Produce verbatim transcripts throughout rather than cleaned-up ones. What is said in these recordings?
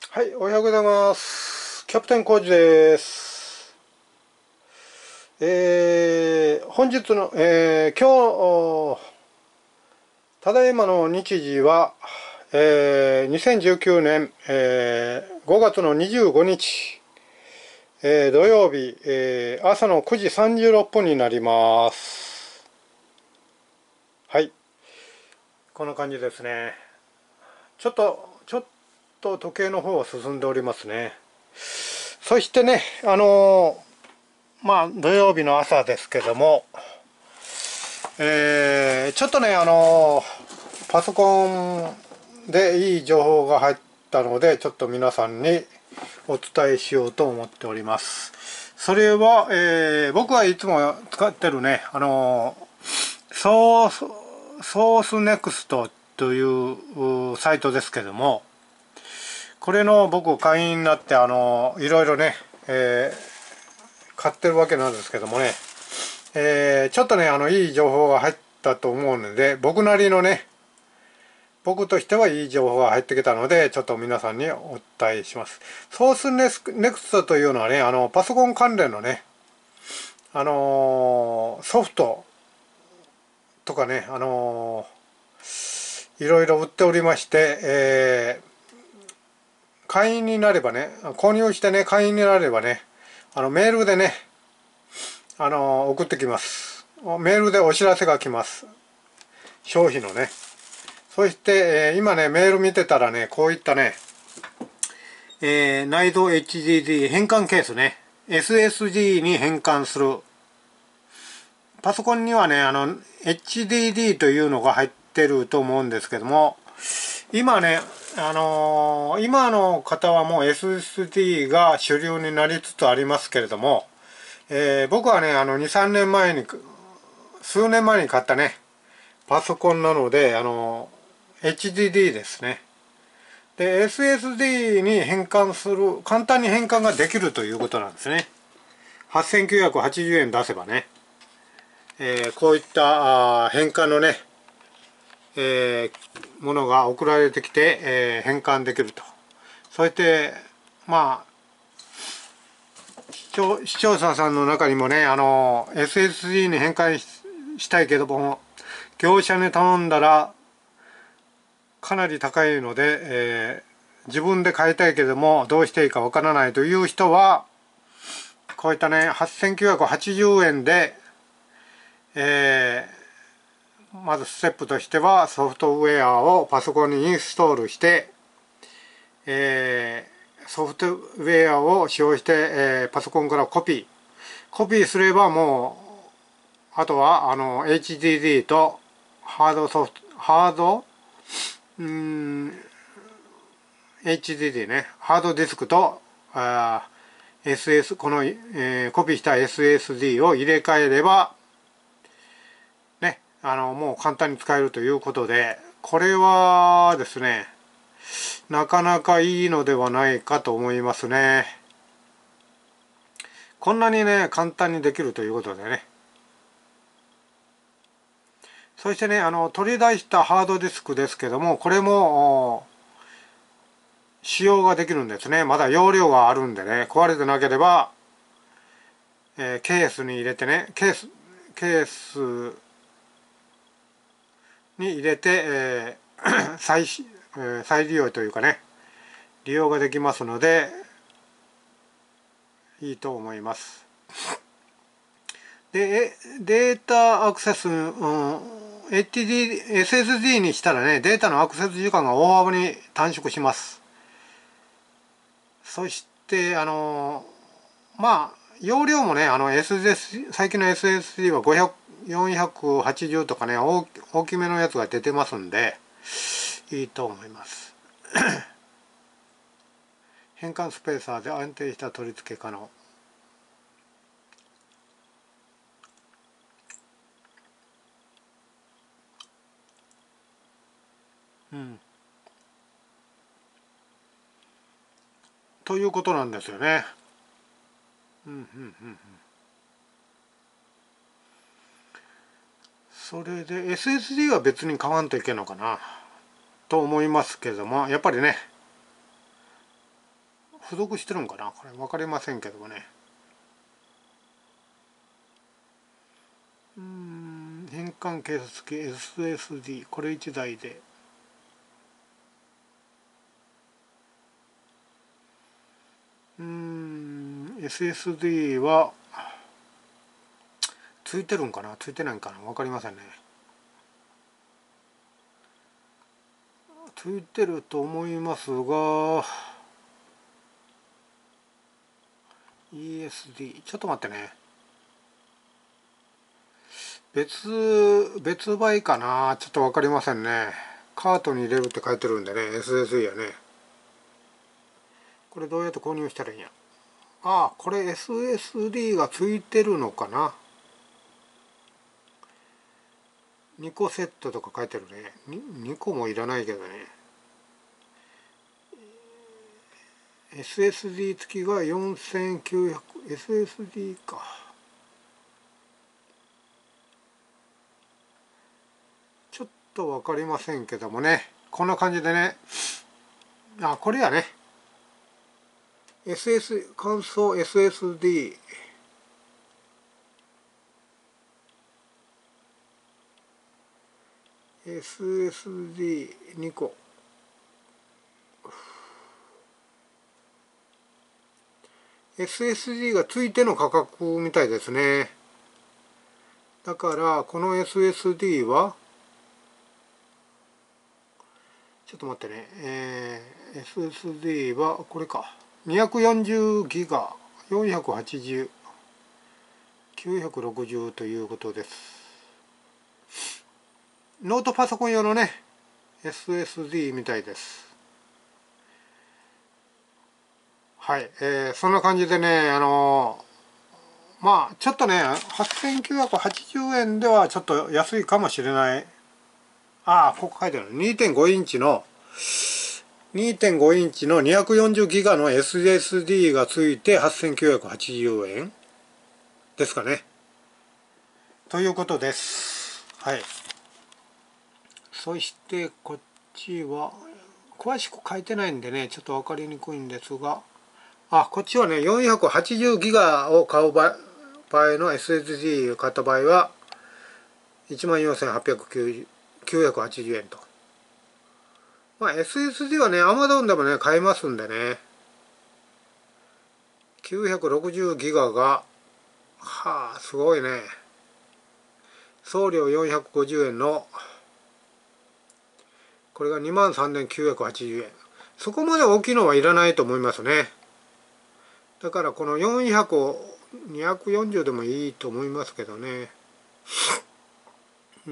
はい、おはようございます。キャプテンコージです。えー、本日の、えー、今日、ただいまの日時は、えー、にせんじゅうきゅうねん、えー、ごがつのにじゅうごにち、えー、土曜日、えー、朝のくじさんじゅうろっぷんになります。はい、こんな感じですね。ちょっと、ちょっと時計の方は進んでおりますね。そしてね、あのー、まあ土曜日の朝ですけども、えー、ちょっとね、あのー、パソコンでいい情報が入ったので、ちょっと皆さんにお伝えしようと思っております。それは、えー、僕はいつも使ってるね、あのー、ソース、ソースネクストというサイトですけども、これの僕会員になって、あのー、いろいろね、えー、買ってるわけなんですけどもね、えー、ちょっとね、あの、いい情報が入ったと思うので、僕なりのね、僕としてはいい情報が入ってきたので、ちょっと皆さんにお伝えします。ソースネスネクストというのはね、あの、パソコン関連のね、あのー、ソフトとかね、あのー、いろいろ売っておりまして、えー、会員になればね、購入してね、会員になればね、あの、メールでね、あのー、送ってきます。メールでお知らせが来ます。商品のね。そして、えー、今ね、メール見てたらね、こういったね、えー、内蔵 エイチディーディー 変換ケースね、エスエスディー に変換する。パソコンにはね、あの、エイチディーディー というのが入ってると思うんですけども、今ね、あのー、今の方はもう エスエスディー が主流になりつつありますけれども、えー、僕はね、あの、に、さんねんまえに、数年前に買ったね、パソコンなので、あの、エイチディーディー ですね。で、エスエスディー に変換する、簡単に変換ができるということなんですね。はっせんきゅうひゃくはちじゅうえん出せばね、えー、こういったあ変換のね、えー、ものが送られてきて、えー、変換できると。そして、まあ、視聴、視聴者さんの中にもね、あの、エスエスディー に変換 し, したいけども、業者に頼んだら、かなり高いので、えー、自分で買いたいけどもどうしていいかわからないという人はこういったねはっせんきゅうひゃくはちじゅうえんで、えー、まずステップとしてはソフトウェアをパソコンにインストールして、えー、ソフトウェアを使用して、えー、パソコンからコピーコピーすればもうあとはあの エイチディーディー とハードソフトハードうーんエイチディーディー ね、ハードディスクとあ エスエス この、えー、コピーした エスエスディー を入れ替えればね、あのもう簡単に使えるということで、これはですねなかなかいいのではないかと思いますね。こんなにね簡単にできるということでね。そしてね、あの取り出したハードディスクですけども、これも使用ができるんですね。まだ容量があるんでね、壊れてなければ、えー、ケースに入れてね、ケース、ケースに入れて、えー、再、えー、再利用というかね、利用ができますので、いいと思います。で、データアクセス、うん、エイチディー、エスエスディー にしたらね、データのアクセス時間が大幅に短縮します。そして、あの、まあ、容量もね、あの エスエス、最近の エスエスディー はごひゃく、よんひゃくはちじゅうとかね、大、大きめのやつが出てますんで、いいと思います。変換スペーサーで安定した取り付け可能。うん。ということなんですよね。うんうんうんうん。それで エスエスディー は別に買わんといけんのかなと思いますけども、やっぱりね、 付属してるんかな、これ分かりませんけどもね。うーん、変換ケース付き エスエスディー、 これいちだいでうーん エスエスディー はついてるんかな、ついてないんかな、分かりませんね。ついてると思いますが イーエスディー、 ちょっと待ってね、別別売かな、ちょっと分かりませんね。カートに入れるって書いてるんでね、 エスエスディー やね。これどうやって購入したらいいんや。ああ、これ エスエスディー がついてるのかな。にこセットとか書いてるね。 に, にこもいらないけどね。 エスエスディー 付きがよんせんきゅうひゃく、 エスエスディー か。ちょっと分かりませんけどもね、こんな感じでね。あ、これやね、 エスエス 乾燥 エスエスディー、 エスエスディーに 個 エスエスディー がついての価格みたいですね。だからこの エスエスディー はちょっと待ってね、えー、エスエスディー はこれか、にひゃくよんじゅうギガ、よんひゃくはちじゅう、きゅうひゃくろくじゅうということです。ノートパソコン用のね エスエスディー みたいです。はい、えー、そんな感じでね、あのー、まあちょっとねはっせんきゅうひゃくはちじゅうえんではちょっと安いかもしれない。ああ、ここ書いてある にてんご インチの にてんご インチのにひゃくよんじゅうギガの エスエスディー がついてはっせんきゅうひゃくはちじゅうえんですかね。ということです。はい。そしてこっちは詳しく書いてないんでね、ちょっと分かりにくいんですが、あ、こっちはねよんひゃくはちじゅうギガを買う場合の エスエスディー を買った場合はいちまんよんせんはっぴゃくきゅうじゅうはちじゅうえんと。まあ エスエスディー はね Amazon でもね買えますんでね、きゅうひゃくろくじゅうギガがはあすごいね、送料よんひゃくごじゅうえんのこれが にまんさんぜんきゅうひゃくはちじゅうえん、そこまで大きいのはいらないと思いますね。だからこのよんひゃくをにひゃくよんじゅうでもいいと思いますけどね。うん、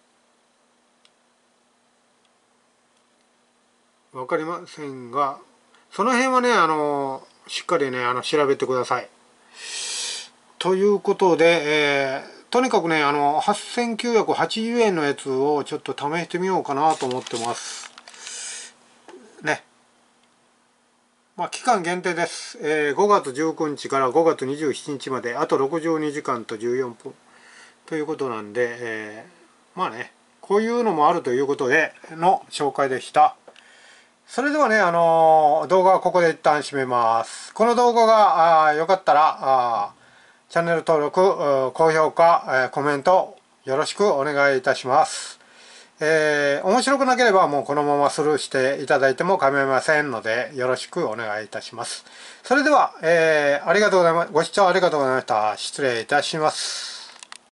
分かりませんが、その辺はねあのしっかりねあの調べてください。ということで、えー、とにかくねあのはっせんきゅうひゃくはちじゅうえんのやつをちょっと試してみようかなと思ってますね。まあ期間限定です、えー、ごがつじゅうくにちからごがつにじゅうしちにちまであとろくじゅうにじかんとじゅうよんぷんということなんで、えー、まあねこういうのもあるということでの紹介でした。それではね、あのー、動画はここで一旦締めます。この動画があ良かったらあチャンネル登録、高評価、コメントよろしくお願いいたします。えー、面白くなければもうこのままスルーしていただいても構いませんのでよろしくお願いいたします。それでは、えー、ありがとうございます。ご視聴ありがとうございました。失礼いたします。